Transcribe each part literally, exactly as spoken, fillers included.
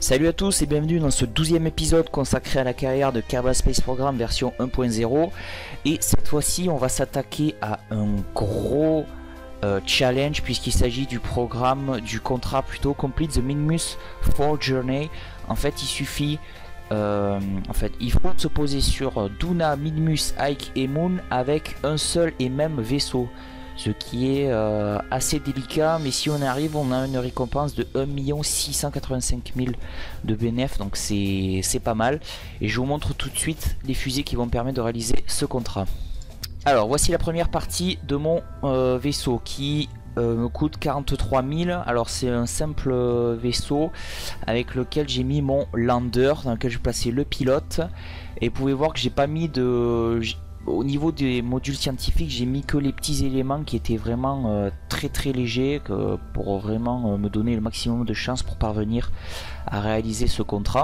Salut à tous et bienvenue dans ce douzième épisode consacré à la carrière de Kerbal Space Program version un point zéro. Et cette fois-ci on va s'attaquer à un gros euh, challenge puisqu'il s'agit du programme, du contrat plutôt Complete the Minmus four Journey. En fait il suffit, euh, en fait il faut se poser sur Duna, Minmus, Ike et Moon avec un seul et même vaisseau. Ce qui est euh, assez délicat, mais si on arrive, on a une récompense de un million six cent quatre-vingt-cinq mille de bénéfices, donc c'est pas mal. Et je vous montre tout de suite les fusées qui vont me permettre de réaliser ce contrat. Alors voici la première partie de mon euh, vaisseau qui euh, me coûte quarante-trois mille. Alors c'est un simple vaisseau avec lequel j'ai mis mon lander, dans lequel je plaçais le pilote. Et vous pouvez voir que j'ai pas mis de... Au niveau des modules scientifiques, j'ai mis que les petits éléments qui étaient vraiment euh, très très légers que pour vraiment euh, me donner le maximum de chances pour parvenir à réaliser ce contrat.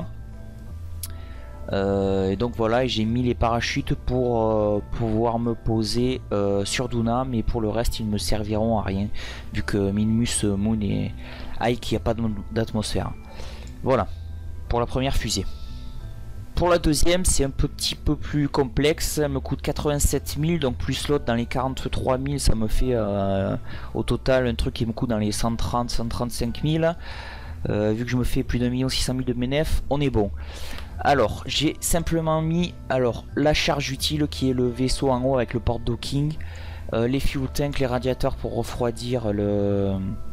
Euh, et donc voilà, j'ai mis les parachutes pour euh, pouvoir me poser euh, sur Duna, mais pour le reste ils ne me serviront à rien vu que Minmus, Moon et Ike, il n'y a pas d'atmosphère. Voilà pour la première fusée. Pour la deuxième, c'est un petit peu plus complexe, elle me coûte quatre-vingt-sept mille, donc plus l'autre dans les quarante-trois mille, ça me fait euh, au total un truc qui me coûte dans les cent trente à cent trente-cinq mille. Euh, vu que je me fais plus d'un million six cent mille de bénéfices, on est bon. Alors, j'ai simplement mis alors la charge utile qui est le vaisseau en haut avec le port docking, euh, les fuel tanks, les radiateurs pour refroidir le,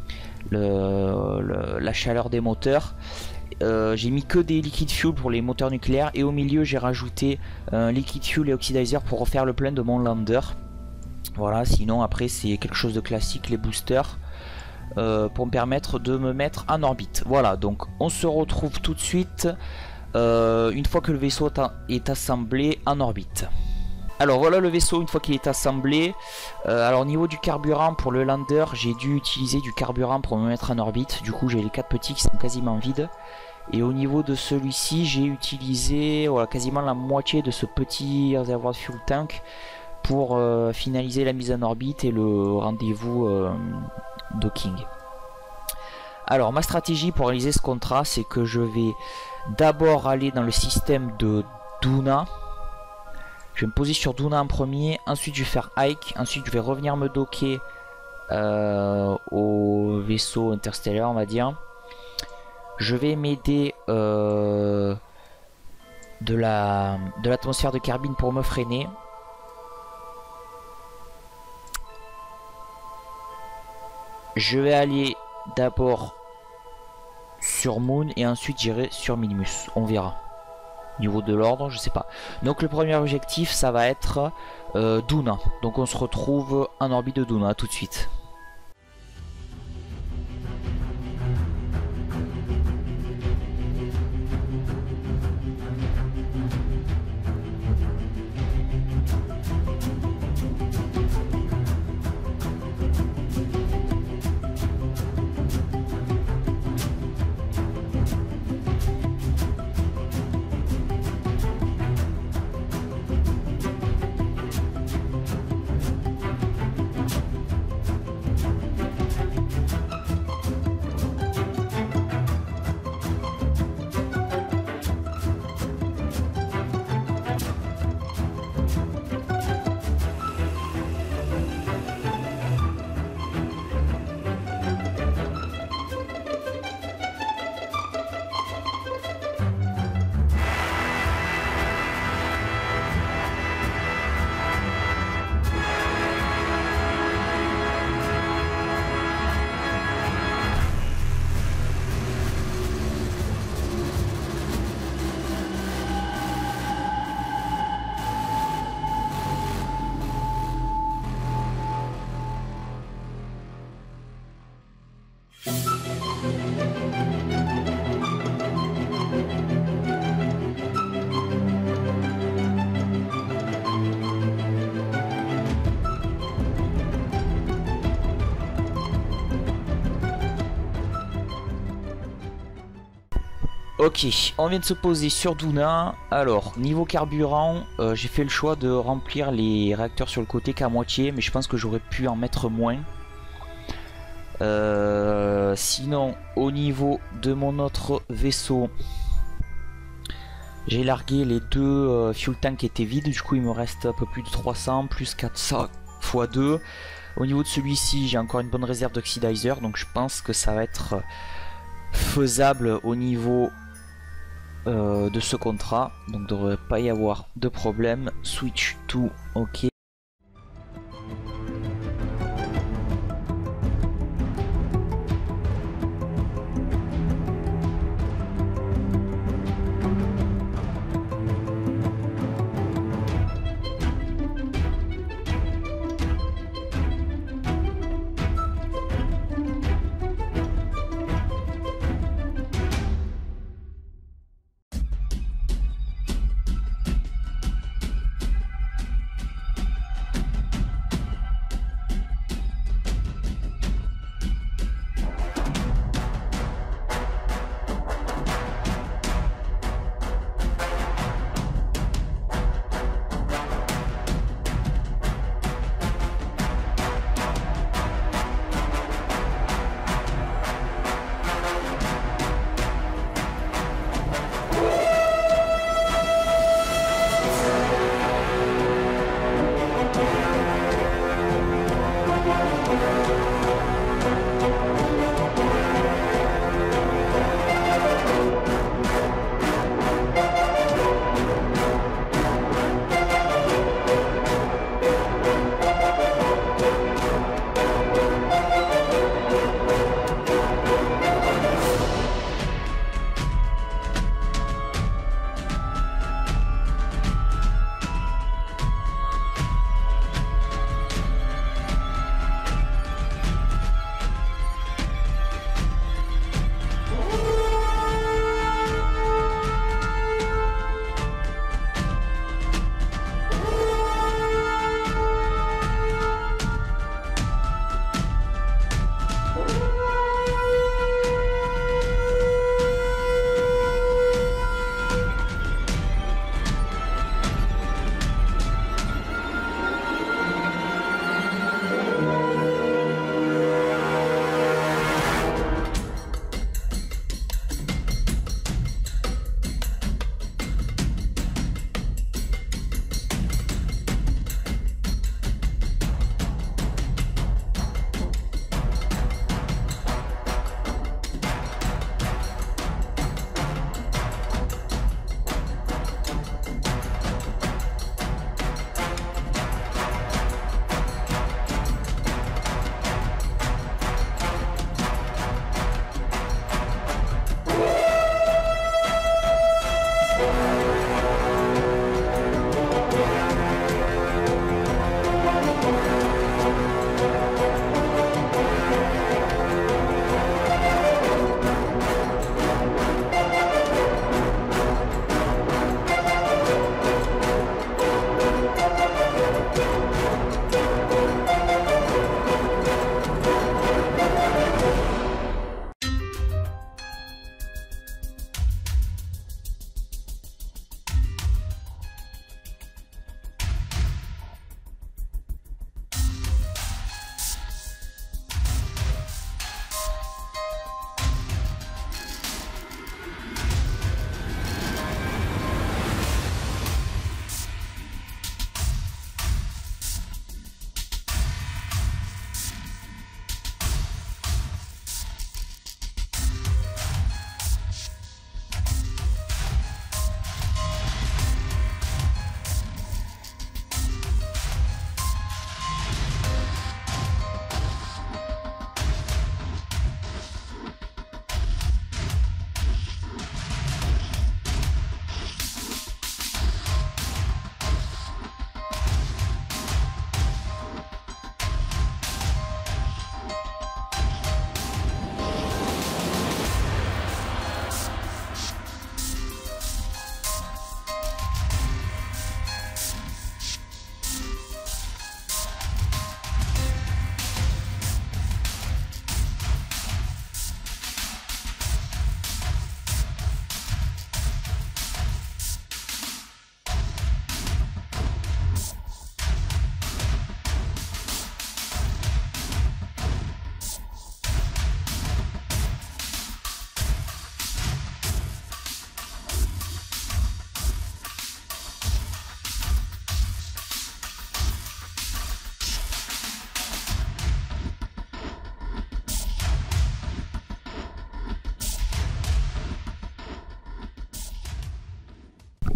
le, le, la chaleur des moteurs. Euh, j'ai mis que des liquid fuel pour les moteurs nucléaires et au milieu j'ai rajouté un liquid fuel et oxidizer pour refaire le plein de mon lander. Voilà, sinon après c'est quelque chose de classique, les boosters euh, pour me permettre de me mettre en orbite. Voilà, donc on se retrouve tout de suite euh, une fois que le vaisseau est assemblé en orbite. Alors voilà le vaisseau une fois qu'il est assemblé. euh, Alors au niveau du carburant pour le lander, j'ai dû utiliser du carburant pour me mettre en orbite. Du coup j'ai les quatre petits qui sont quasiment vides. Et au niveau de celui-ci, j'ai utilisé voilà, quasiment la moitié de ce petit réservoir de fuel tank pour euh, finaliser la mise en orbite et le rendez-vous euh, docking. Alors ma stratégie pour réaliser ce contrat, c'est que je vais d'abord aller dans le système de Duna. Je vais me poser sur Duna en premier, ensuite je vais faire Ike, ensuite je vais revenir me docker euh, au vaisseau interstellaire, on va dire. Je vais m'aider euh, de la de l'atmosphère de Kerbin pour me freiner. Je vais aller d'abord sur Moon et ensuite j'irai sur Minmus, on verra. Niveau de l'ordre, je sais pas. Donc le premier objectif, ça va être euh, Duna. Donc on se retrouve en orbite de Duna tout de suite. Ok, on vient de se poser sur Duna. Alors, niveau carburant, euh, j'ai fait le choix de remplir les réacteurs sur le côté qu'à moitié, mais je pense que j'aurais pu en mettre moins. Euh, sinon, au niveau de mon autre vaisseau, j'ai largué les deux euh, fuel tanks qui étaient vides. Du coup, il me reste un peu plus de trois cents, plus quatre cents fois deux. Au niveau de celui-ci, j'ai encore une bonne réserve d'oxidizer. Donc, je pense que ça va être faisable au niveau euh, de ce contrat. Donc, il ne devrait pas y avoir de problème. Switch to OK.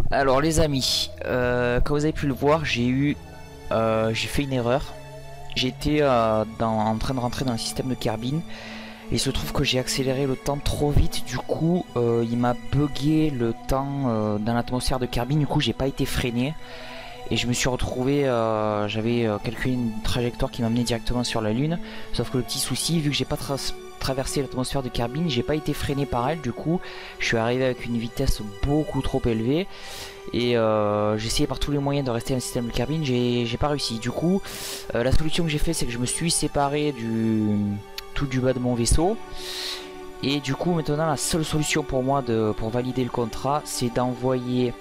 Alors les amis, euh, comme vous avez pu le voir, j'ai eu, euh, j'ai fait une erreur. J'étais euh, en train de rentrer dans le système de carbine. Et il se trouve que j'ai accéléré le temps trop vite, du coup euh, il m'a bugué le temps euh, dans l'atmosphère de carbine, du coup j'ai pas été freiné. Et je me suis retrouvé, euh, j'avais euh, calculé une trajectoire qui m'amenait directement sur la lune. Sauf que le petit souci, vu que j'ai pas tra traversé l'atmosphère de carbine, j'ai pas été freiné par elle, du coup je suis arrivé avec une vitesse beaucoup trop élevée. Et euh, j'ai essayé par tous les moyens de rester dans le système de carbine, j'ai pas réussi. Du coup euh, la solution que j'ai fait, c'est que je me suis séparé du... tout du bas de mon vaisseau. Et du coup maintenant la seule solution pour moi de, pour valider le contrat, c'est d'envoyer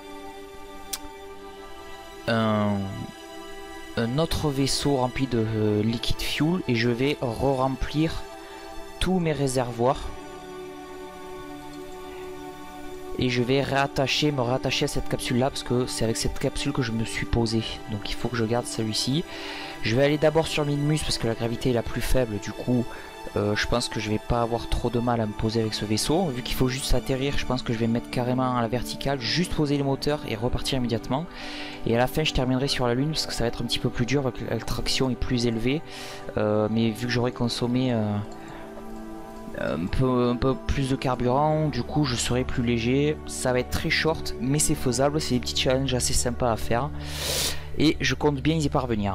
un, un autre vaisseau rempli de euh, liquide fuel. Et je vais re-remplir tous mes réservoirs. Et je vais réattacher, me rattacher à cette capsule là, parce que c'est avec cette capsule que je me suis posé. Donc il faut que je garde celui-ci. Je vais aller d'abord sur Minmus parce que la gravité est la plus faible. Du coup euh, je pense que je vais pas avoir trop de mal à me poser avec ce vaisseau. Vu qu'il faut juste atterrir, je pense que je vais mettre carrément à la verticale, juste poser les moteurs et repartir immédiatement. Et à la fin je terminerai sur la lune parce que ça va être un petit peu plus dur, vu que la traction est plus élevée. euh, Mais vu que j'aurai consommé euh, un peu, un peu plus de carburant, du coup je serai plus léger. Ça va être très short mais c'est faisable, c'est des petits challenges assez sympas à faire. Et je compte bien y parvenir.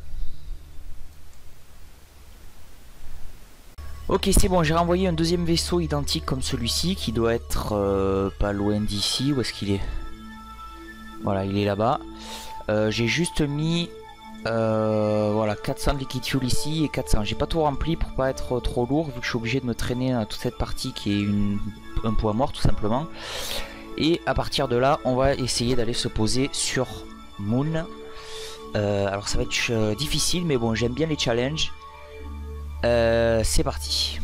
Ok, c'est bon, j'ai renvoyé un deuxième vaisseau identique comme celui-ci qui doit être euh, pas loin d'ici. Où est-ce qu'il est? Voilà, il est là-bas. Euh, j'ai juste mis euh, voilà, quatre cents de liquide fuel ici et quatre cents. J'ai pas tout rempli pour pas être trop lourd, vu que je suis obligé de me traîner à toute cette partie qui est une, un poids mort tout simplement. Et à partir de là, on va essayer d'aller se poser sur Moon. Euh, alors ça va être euh, difficile, mais bon, j'aime bien les challenges. Euh, c'est parti.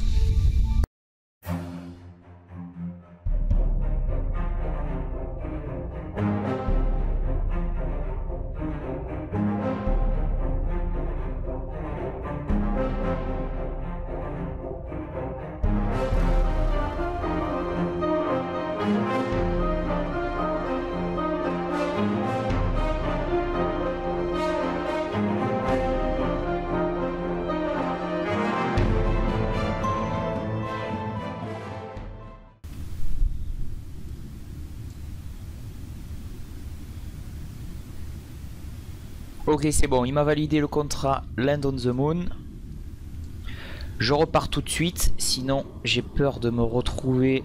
Ok, c'est bon, il m'a validé le contrat Land on the Moon. Je repars tout de suite, sinon j'ai peur de me retrouver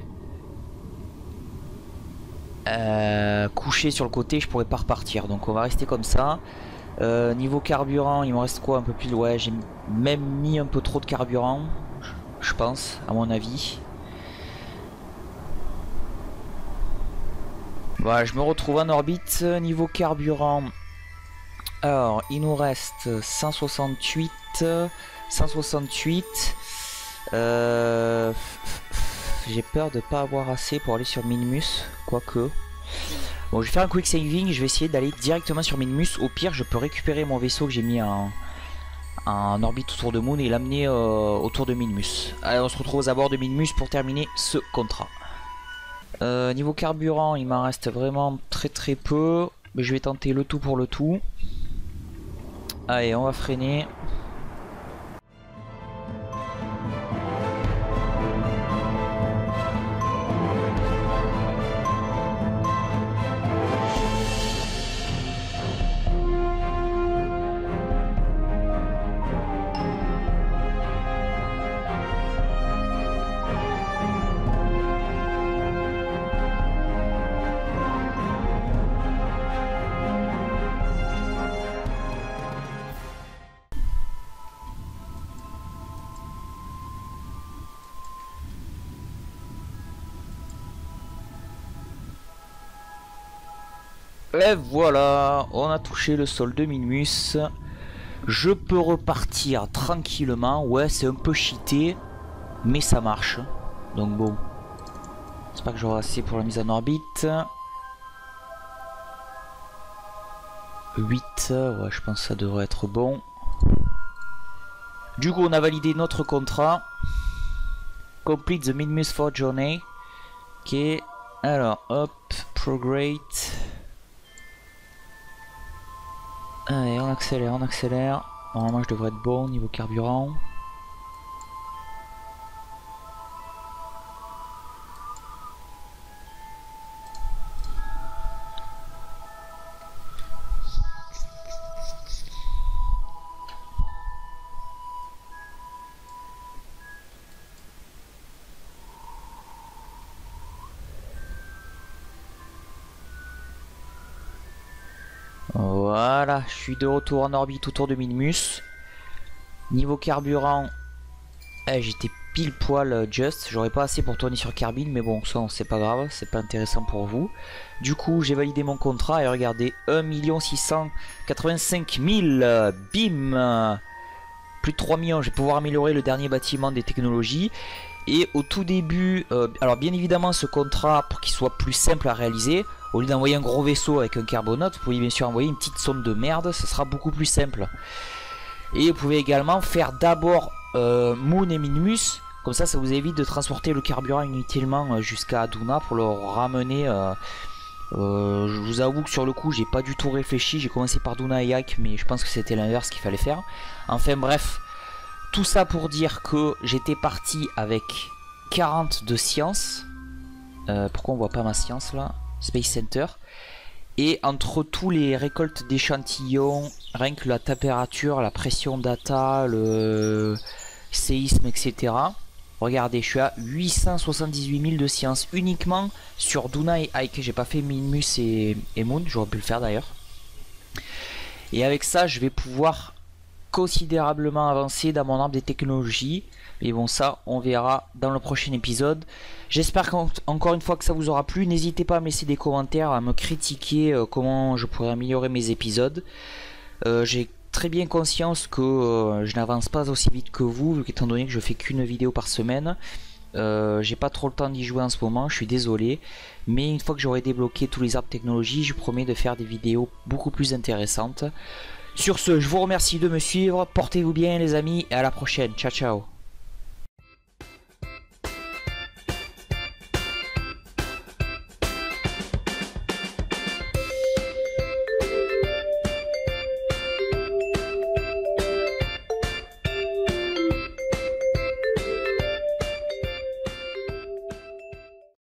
euh, couché sur le côté, je pourrais pas repartir. Donc on va rester comme ça. Euh, niveau carburant, il me reste quoi? Un peu plus. Ouais, j'ai même mis un peu trop de carburant, je pense, à mon avis. Voilà, je me retrouve en orbite. Niveau carburant, alors il nous reste cent soixante-huit. cent soixante-huit. Euh, J'ai peur de pas avoir assez pour aller sur Minmus, quoique. Bon, je vais faire un quick saving, je vais essayer d'aller directement sur Minmus. Au pire, je peux récupérer mon vaisseau que j'ai mis en, en orbite autour de Moon et l'amener euh, autour de Minmus. Allez, on se retrouve aux abords de Minmus pour terminer ce contrat. Euh, niveau carburant, il m'en reste vraiment très très peu. Mais je vais tenter le tout pour le tout. Allez, on va freiner. Et voilà, on a touché le sol de Minmus. Je peux repartir tranquillement. Ouais, c'est un peu cheaté, mais ça marche. Donc bon, j'espère que j'aurai assez pour la mise en orbite. huit, ouais, je pense que ça devrait être bon. Du coup, on a validé notre contrat. Complete the Minmus four journey. Ok, alors hop, prograde. accélère, on accélère. Normalement je devrais être bon niveau carburant. Voilà, je suis de retour en orbite autour de Minmus. Niveau carburant, eh, j'étais pile poil just. J'aurais pas assez pour tourner sur Kerbin, mais bon, ça c'est pas grave, c'est pas intéressant pour vous. Du coup, j'ai validé mon contrat et regardez, un million six cent quatre-vingt-cinq mille, bim, plus de trois millions. Je vais pouvoir améliorer le dernier bâtiment des technologies. Et au tout début, euh, alors bien évidemment, ce contrat, pour qu'il soit plus simple à réaliser, au lieu d'envoyer un gros vaisseau avec un carbonaute, vous pouvez bien sûr envoyer une petite sonde de merde, ce sera beaucoup plus simple. Et vous pouvez également faire d'abord euh, Moon et Minmus, comme ça ça vous évite de transporter le carburant inutilement jusqu'à Aduna pour le ramener. Euh, euh, je vous avoue que sur le coup j'ai pas du tout réfléchi, j'ai commencé par Duna et Ike, mais je pense que c'était l'inverse qu'il fallait faire. Enfin bref, tout ça pour dire que j'étais parti avec quarante de science. Euh, pourquoi on voit pas ma science là? Space Center. Et entre tous les récoltes d'échantillons, rien que la température, la pression data, le séisme, et cetera. Regardez, je suis à huit cent soixante-dix-huit mille de science uniquement sur Duna et Ike. J'ai pas fait Minmus et, et Moon, j'aurais pu le faire d'ailleurs. Et avec ça, je vais pouvoir considérablement avancer dans mon arbre des technologies. Mais bon, ça on verra dans le prochain épisode. J'espère qu'encore une fois que ça vous aura plu. N'hésitez pas à me laisser des commentaires, à me critiquer euh, comment je pourrais améliorer mes épisodes. euh, J'ai très bien conscience que euh, je n'avance pas aussi vite que vous, étant donné que je fais qu'une vidéo par semaine. euh, J'ai pas trop le temps d'y jouer en ce moment, je suis désolé. Mais une fois que j'aurai débloqué tous les arbres technologies, je promets de faire des vidéos beaucoup plus intéressantes. Sur ce, je vous remercie de me suivre, portez-vous bien les amis, et à la prochaine, ciao ciao.